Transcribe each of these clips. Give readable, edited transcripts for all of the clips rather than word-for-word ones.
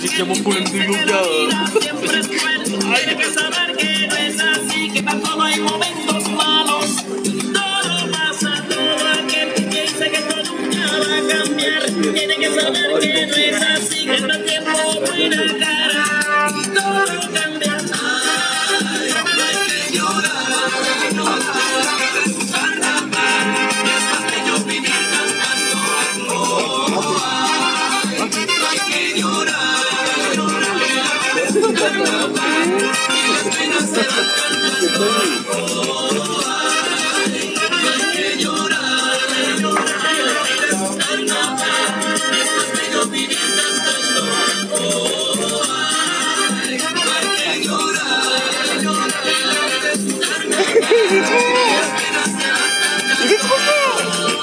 j'ai bien mon problème de yoga. Hay que saber que no es así, que para todo hay momentos malos. Todo pasa, todo aquel que piensa que esto nunca va a cambiar. Tiene que saber que no es así, que no tiempo buena cara. Todo cambia. Ay, no hay que llorar, no hay que buscar la paz. Es más que yo vivir cantando. Oh, ay, no hay que llorar, buscar la paz. Y las penas se van cantando. Oh, ay, no hay que llorar, buscar la paz. Es más que yo vivir cantando. Oh, ay, no hay que llorar, buscar la paz. Y las penas se van cantando.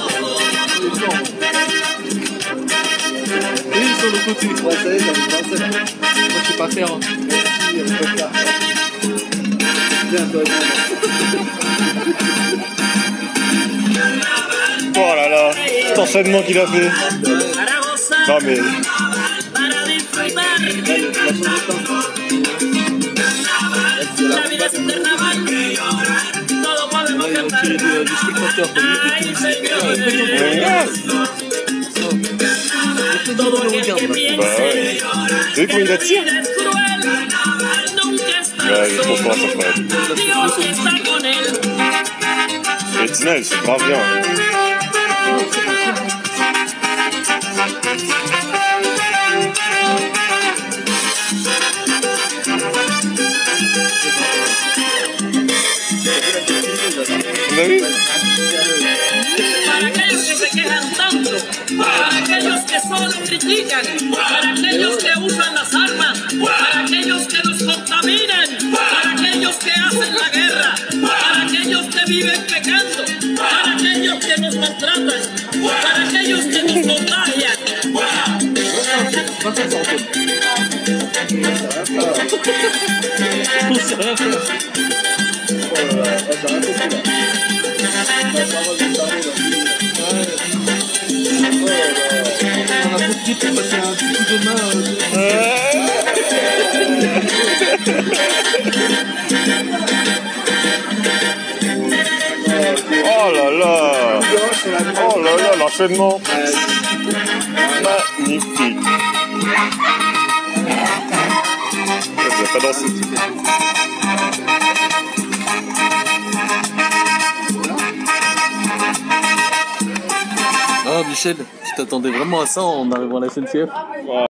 Et ils sont de l'autre côté. Ouais, ça y est, t'as vu penser là. Moi je sais pas faire. Merci, on peut faire. Viens, toi, Oh là là, cet enchaînement qu'il a fait. Non mais... La vida es un carnaval, todos podemos Ils ont cantar. tiré des spectateurs. Ay, señor, todo aquel que piense Bah ouais. T'as vu comment il attire? que es cruel, nunca está Ouais, il est trop fort, ça solo. frère. Dios está con él. Et Tina, elle c'est grave bien. ¿Lo has visto? Para aquellos que se quejan tanto, para aquellos que solo critican, para aquellos que usan las armas, para aquellos que nos contaminan, para aquellos que hacen la guerra, para aquellos que viven pecando, para aquellos que nos maltratan, para aquellos que nos contagian. On sait rien faire. oh là là, ça va beaucoup là. On a beaucoup de temps passer un petit coup de main. Oh là là! Oh là là, l'enchaînement! Magnifique! Il n'a pas dansé. Ah Michel, tu t'attendais vraiment à ça en arrivant à la SNCF?